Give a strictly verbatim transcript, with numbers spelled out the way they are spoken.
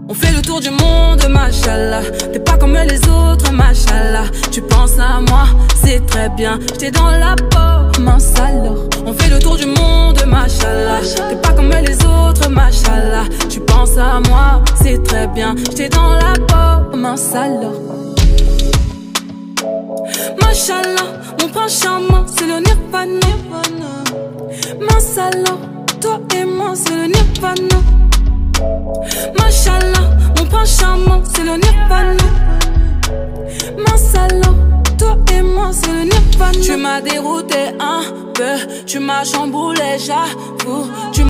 On fait le tour du monde, machallah. T'es pas comme les autres, machallah. Tu penses à moi, c'est très bien. J'étais dans la peau, mince alors. On fait le tour du monde, machallah. T'es pas comme les autres, machallah. Tu penses à moi, c'est très bien. J'étais dans la peau, mince alors. Machallah, mon prince charmant, c'est le nirvana. Mince alors, toi et moi, c'est le nirvana. Machallah, mon prince charmant, c'est le nirvana. Mince alors, toi et moi, c'est le nirvana. Tu m'as dérouté un peu, tu m'as chamboulé, j'avoue.